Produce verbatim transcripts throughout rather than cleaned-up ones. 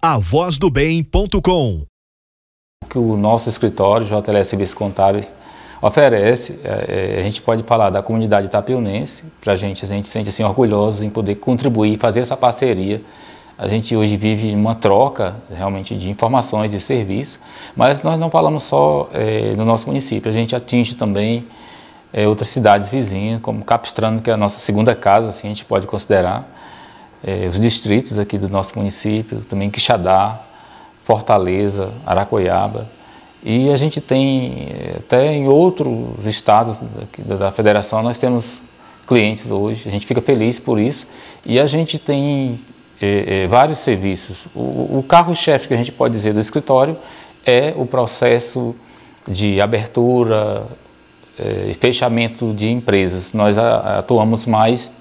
a voz do bem ponto com. O que o nosso escritório, J L S Serviços Contábeis, oferece, é, a gente pode falar da comunidade itapeunense, para a gente, a gente se sente assim, orgulhosos em poder contribuir, fazer essa parceria. A gente hoje vive uma troca realmente de informações, de serviço, mas nós não falamos só é, no nosso município, a gente atinge também é, outras cidades vizinhas, como Capistrano, que é a nossa segunda casa, assim a gente pode considerar, é, os distritos aqui do nosso município, também Quixadá, Fortaleza, Aracoiaba, e a gente tem, até em outros estados daqui da federação, nós temos clientes hoje, a gente fica feliz por isso, e a gente tem é, é, vários serviços. O, o carro-chefe que a gente pode dizer do escritório é o processo de abertura e é, fechamento de empresas. Nós a, atuamos mais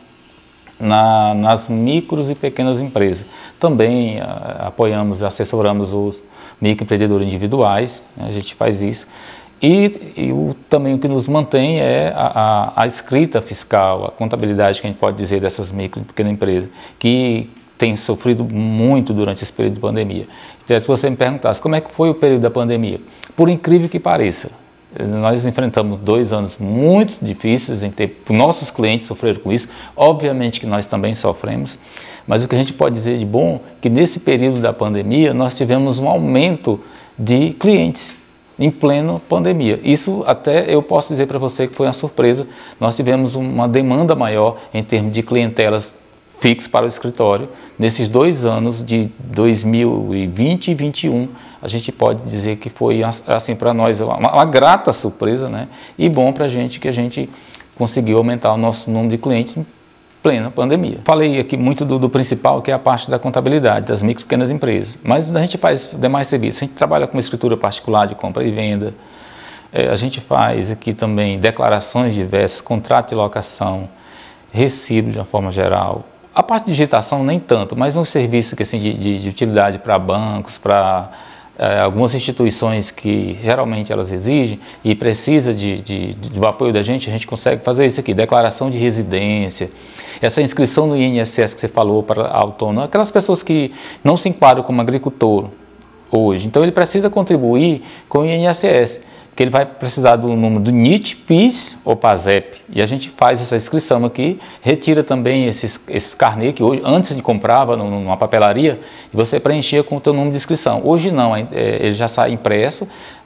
Na, nas micros e pequenas empresas. Também a, apoiamos, assessoramos os microempreendedores individuais, né, a gente faz isso. E, e o, também o que nos mantém é a, a, a escrita fiscal, a contabilidade que a gente pode dizer dessas micro e pequenas empresas, que tem sofrido muito durante esse período de pandemia. Então, se você me perguntasse como é que foi o período da pandemia, por incrível que pareça, nós enfrentamos dois anos muito difíceis, em ter, nossos clientes sofreram com isso, obviamente que nós também sofremos, mas o que a gente pode dizer de bom é que nesse período da pandemia nós tivemos um aumento de clientes em plena pandemia. Isso até eu posso dizer para você que foi uma surpresa, nós tivemos uma demanda maior em termos de clientelas fixo para o escritório. Nesses dois anos de dois mil e vinte e dois mil e vinte e um, a gente pode dizer que foi, assim, para nós, uma, uma grata surpresa, né? E bom para a gente que a gente conseguiu aumentar o nosso número de clientes em plena pandemia. Falei aqui muito do, do principal, que é a parte da contabilidade, das micro e pequenas empresas, mas a gente faz demais serviços. A gente trabalha com escritura particular de compra e venda, é, a gente faz aqui também declarações diversas, contrato de locação, recibo de uma forma geral. A parte de digitação nem tanto, mas um serviço que, assim, de, de, de utilidade para bancos, para é, algumas instituições que geralmente elas exigem e precisa de, de, de, do apoio da gente, a gente consegue fazer isso aqui, declaração de residência, essa inscrição no I N S S que você falou para autônomo, aquelas pessoas que não se enquadram como agricultor hoje, então ele precisa contribuir com o I N S S, que ele vai precisar do número do N I T, PIS ou PASEP. E a gente faz essa inscrição aqui, retira também esses, esses carnê que hoje, antes de comprava numa papelaria, e você preenchia com o teu número de inscrição. Hoje não, é, ele já sai impresso,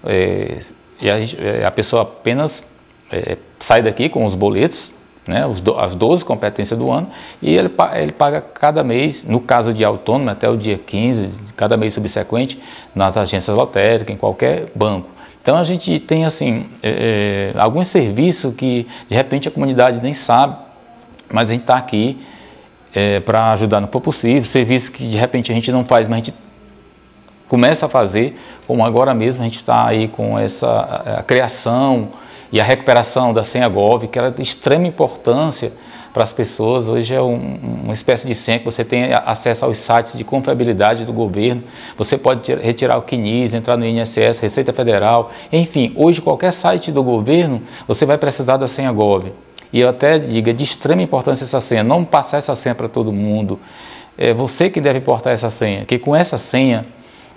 é, e a, a pessoa apenas é, sai daqui com os boletos, né, os do, as doze competências do ano, e ele, ele paga cada mês, no caso de autônomo, até o dia quinze, de cada mês subsequente, nas agências lotéricas, em qualquer banco. Então a gente tem assim, é, alguns serviços que de repente a comunidade nem sabe, mas a gente está aqui é, para ajudar no que for possível, serviço que de repente a gente não faz, mas a gente começa a fazer, como agora mesmo a gente está aí com essa a, a criação e a recuperação da senha Gov, que é de extrema importância para as pessoas. Hoje é um, uma espécie de senha que você tem acesso aos sites de confiabilidade do governo, você pode retirar o C N I S, entrar no I N S S, Receita Federal, enfim, hoje qualquer site do governo você vai precisar da senha Gov. E eu até digo, é de extrema importância essa senha, não passar essa senha para todo mundo, é você que deve portar essa senha, que com essa senha,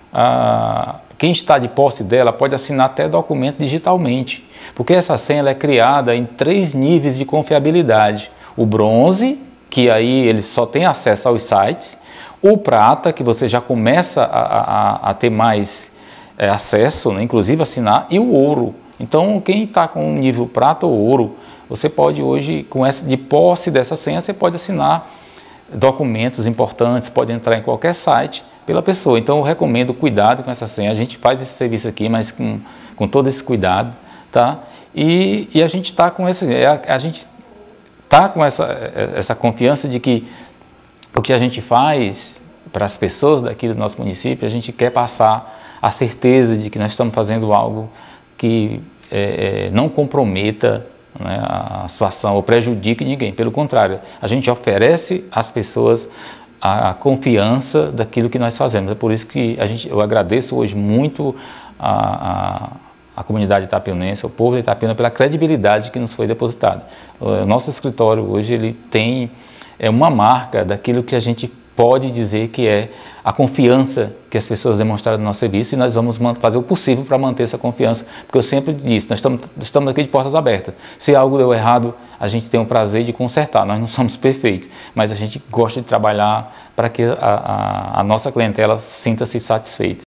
a, quem está de posse dela pode assinar até documento digitalmente, porque essa senha ela é criada em três níveis de confiabilidade. O bronze, que aí ele só tem acesso aos sites, o prata, que você já começa a, a, a ter mais é, acesso, né, inclusive assinar, e o ouro. Então, quem está com nível prata ou ouro, você pode hoje, com essa, de posse dessa senha, você pode assinar documentos importantes, pode entrar em qualquer site pela pessoa. Então, eu recomendo cuidado com essa senha. A gente faz esse serviço aqui, mas com, com todo esse cuidado, tá? E, e a gente está com esse... A, a gente está com essa, essa confiança de que o que a gente faz para as pessoas daqui do nosso município, a gente quer passar a certeza de que nós estamos fazendo algo que é, é, não comprometa, né, a situação ou prejudique ninguém. Pelo contrário, a gente oferece às pessoas a, a confiança daquilo que nós fazemos. É por isso que a gente, eu agradeço hoje muito a, a a comunidade itapeunense, o povo de Itapeuna, pela credibilidade que nos foi depositada. O nosso escritório hoje ele tem é, uma marca daquilo que a gente pode dizer que é a confiança que as pessoas demonstraram no nosso serviço, e nós vamos fazer o possível para manter essa confiança, porque eu sempre disse, nós estamos, estamos aqui de portas abertas. Se algo deu errado, a gente tem o prazer de consertar, nós não somos perfeitos, mas a gente gosta de trabalhar para que a, a, a nossa clientela sinta-se satisfeita.